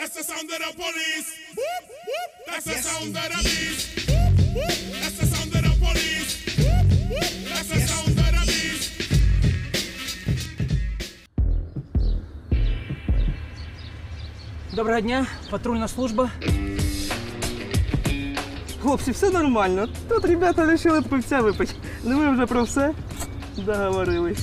That's the sound of the police. That's the sound of the beast. That's the sound of the police. That's the sound of the beast. Доброго дня, патрульна служба. Хлопці, все нормально. Тут ребята вирішили пивця випити. Ну ми вже про все договорились.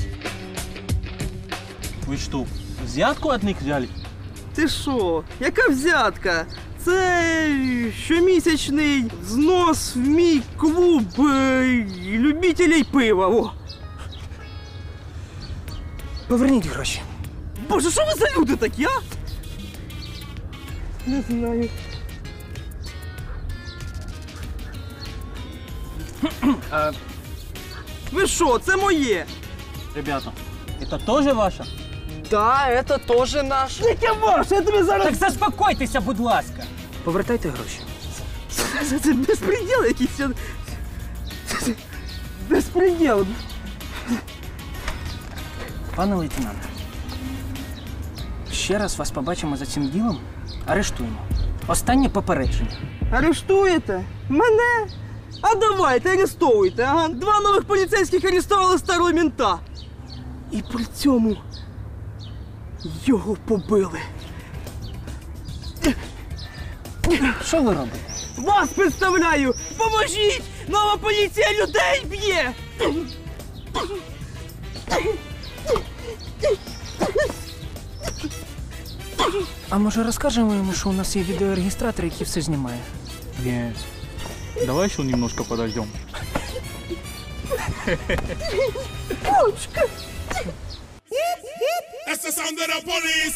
Вы что, взятку от них взяли? Ти що? Яка взятка? Це щомісячний знос в мій клуб любителей пива. О. Поверніть гроші. Боже, що ви за люди такі, а? Не знаю. Ви що, це моє? Ребята, это тоже ваше? Да, это тоже наш. Яке ваше? Я тобі зараз... Так заспокойтеся, будь ласка. Повертайте гроші. Це безпреділ якийсь. Це безпреділ. Пане лейтенант, ще раз вас побачимо за цим ділом, арештуємо. Останнє попередження. Арештуєте? Мене? А давайте, арестовуйте, ага. 2 нових поліцейських арестували старого мента. І при цьому його побили. Що ви робите? Вас представляю! Поможіть! Нова поліція людей б'є! А може розкажемо йому, що у нас є відеорегістратор, який все знімає? Нет. Давай еще немножко подождем. That's the sound of the police.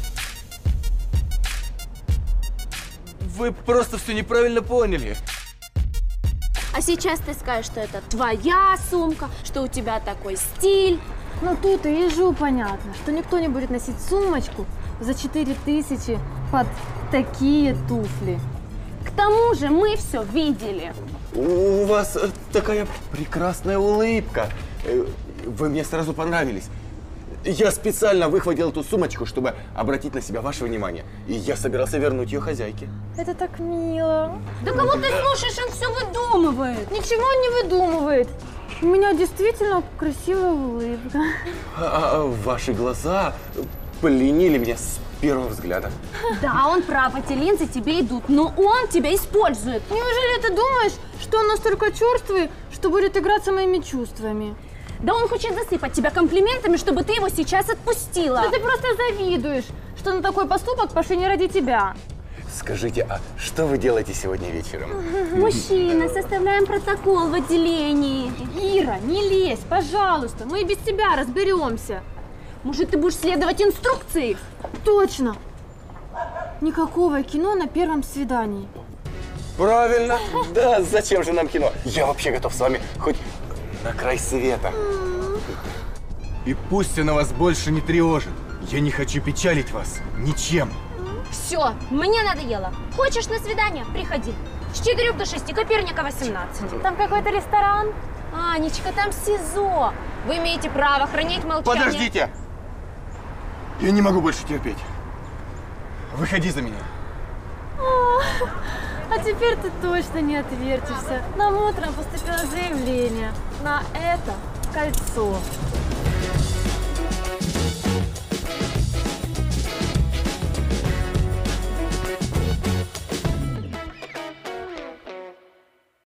Вы просто все неправильно поняли. А сейчас ты скажешь, что это твоя сумка, что у тебя такой стиль. Ну тут и ежу понятно, что никто не будет носить сумочку за 4000 под такие туфли. К тому же мы все видели. У вас такая прекрасная улыбка. Вы мне сразу понравились. Я специально выхватил эту сумочку, чтобы обратить на себя ваше внимание. И я собирался вернуть ее хозяйке. Это так мило. Да кого ты слушаешь, он все выдумывает. Ничего он не выдумывает. У меня действительно красивая улыбка. Ваши глаза пленили меня с первого взгляда. Да, он прав, эти линзы тебе идут, но он тебя использует. Неужели ты думаешь, что он настолько черствый, что будет играться моими чувствами? Да он хочет засыпать тебя комплиментами, чтобы ты его сейчас отпустила. Да ты просто завидуешь, что на такой поступок пошли не ради тебя. Скажите, а что вы делаете сегодня вечером? Мужчина, составляем протокол в отделении. Ира, не лезь, пожалуйста, мы и без тебя разберемся. Может, ты будешь следовать инструкции? Точно. Никакого кино на первом свидании. Правильно. Да, зачем же нам кино? Я вообще готов с вами хоть на край света. И пусть она вас больше не тревожит. Я не хочу печалить вас ничем. Все, мне надоело. Хочешь на свидание? Приходи. С 4 до 6, Коперника 18. Там какой-то ресторан. Анечка, там СИЗО. Вы имеете право хранить молчание. Подождите! Я не могу больше терпеть. Выходи за меня. А теперь ты точно не отвертишься. Нам утром поступило заявление на это кольцо.